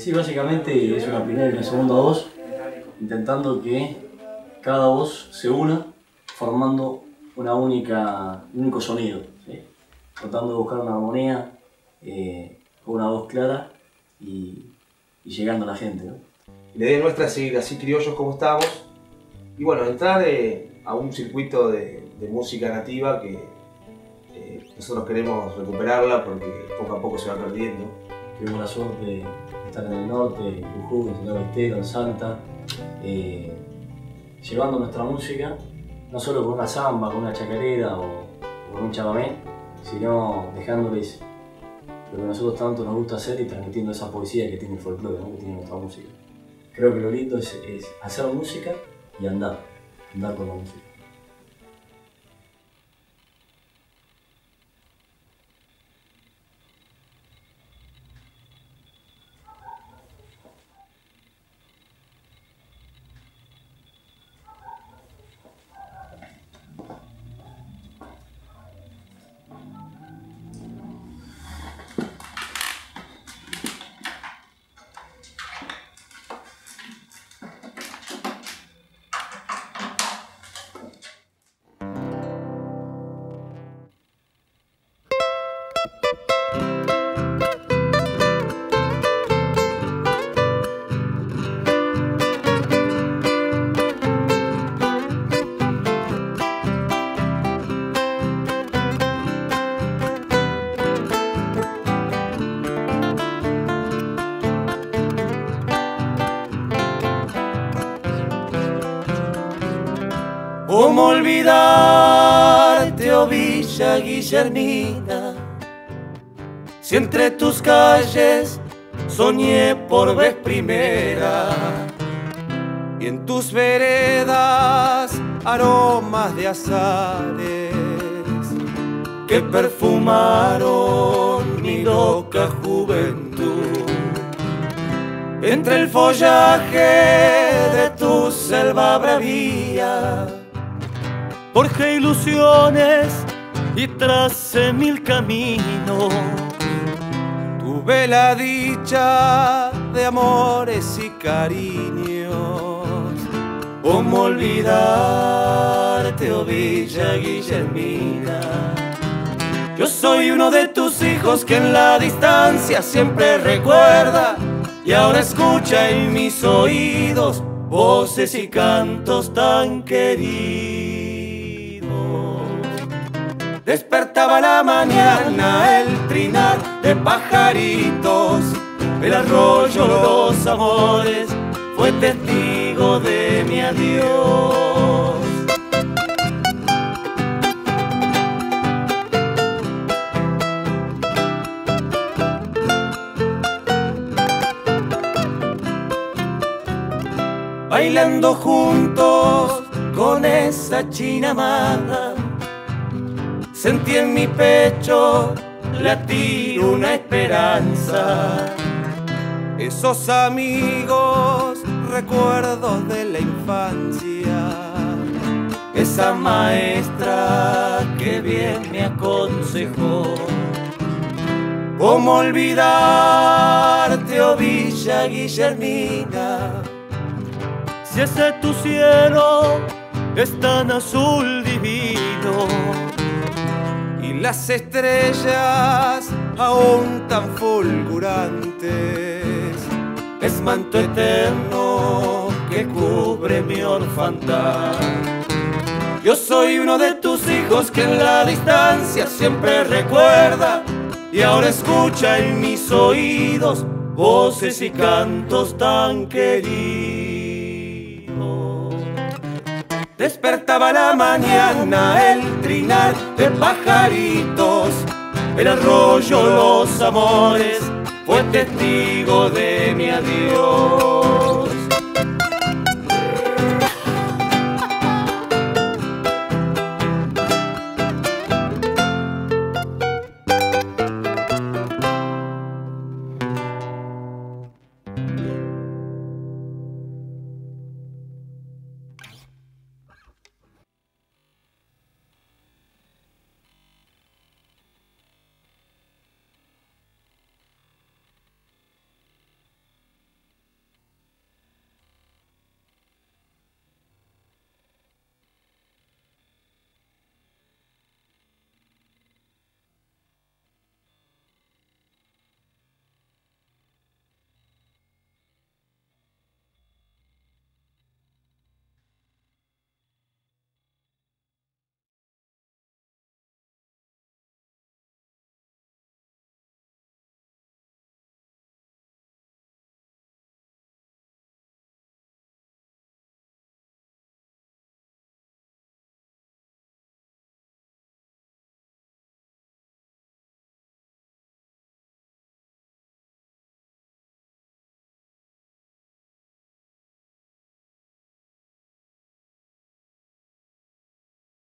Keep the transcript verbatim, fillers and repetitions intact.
Sí, básicamente es una primera y una segunda voz, intentando que cada voz se una, formando una única, un único sonido, ¿sí? Tratando de buscar una armonía eh, con una voz clara y, y llegando a la gente, ¿no? La idea nuestra es seguir así criollos como estamos y bueno, entrar eh, a un circuito de, de música nativa que eh, nosotros queremos recuperarla porque poco a poco se va perdiendo. Tuvimos la suerte de estar en el norte, en Jujuy, en Santiago del Estero, en Salta, eh, llevando nuestra música, no solo con una samba, con una chacarera o, o con un chamamé, sino dejándoles lo que a nosotros tanto nos gusta hacer y transmitiendo esa poesía que tiene el folclore, ¿no? Que tiene nuestra música. Creo que lo lindo es, es hacer música y andar, andar con la música. ¿Cómo olvidarte, oh Villa Guillermina, si entre tus calles soñé por vez primera y en tus veredas aromas de azares que perfumaron mi loca juventud? Entre el follaje de tu selva bravía forjé ilusiones y tracé mil caminos. Tuve la dicha de amores y cariños. ¿Cómo olvidarte, oh Villa Guillermina? Yo soy uno de tus hijos que en la distancia siempre recuerda y ahora escucha en mis oídos voces y cantos tan queridos. Despertaba la mañana el trinar de pajaritos, el arroyo los amores fue testigo de mi adiós. Bailando juntos con esa china amada, sentí en mi pecho latir una esperanza. Esos amigos, recuerdos de la infancia, esa maestra que bien me aconsejó. ¿Cómo olvidarte, oh Villa Guillermina, si ese tu cielo es tan azul divino y las estrellas aún tan fulgurantes, es manto eterno que cubre mi orfandad? Yo soy uno de tus hijos que en la distancia siempre recuerda y ahora escucha en mis oídos voces y cantos tan queridos. Despertaba la mañana el trinar de pajaritos, el arroyo los amores fue testigo de mi adiós.